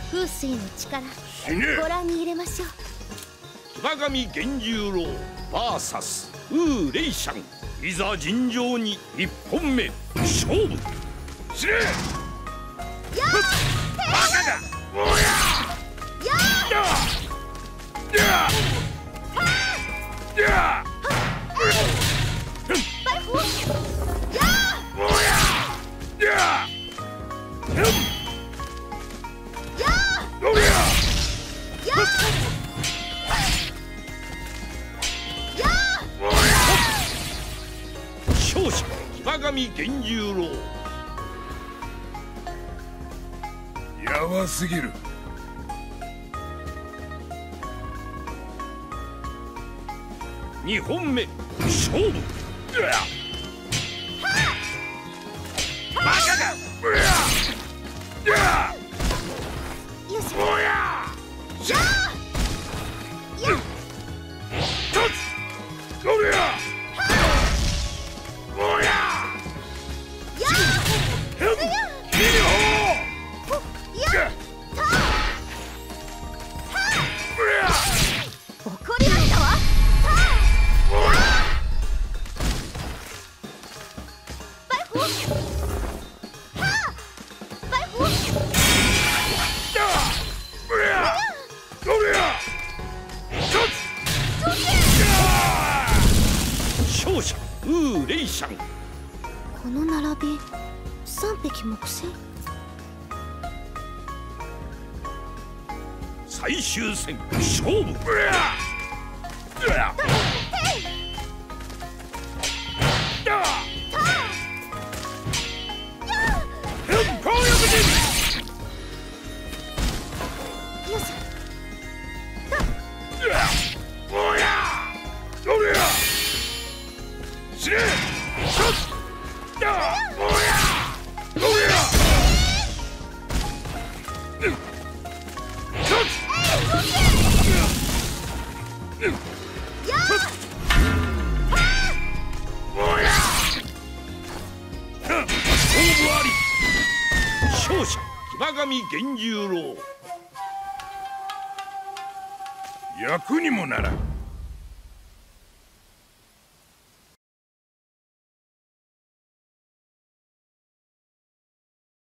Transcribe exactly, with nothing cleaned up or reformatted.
風水の力ご覧に入れましょう。 騎馬神源十郎 ブイエス ウーレイシャン、いざ尋常に一本目勝負。死ね。 やバカだ。おややややや白虎やおやややおやや勝者騎馬神源十郎。 やばすぎる。 二本目勝負。バカだ。 よしおやややとつおやおややへんひりほやたおや怒りましたわ。 おや白虎は白虎おやおやとつ勝者ウーレイシャン。 この並び三匹木星。 最終戦勝負。うやうや変更力人。 よしうやおやおや死ね。とつやおやおやとつおや勝負あり。勝者騎馬神源十郎。 役にもならん。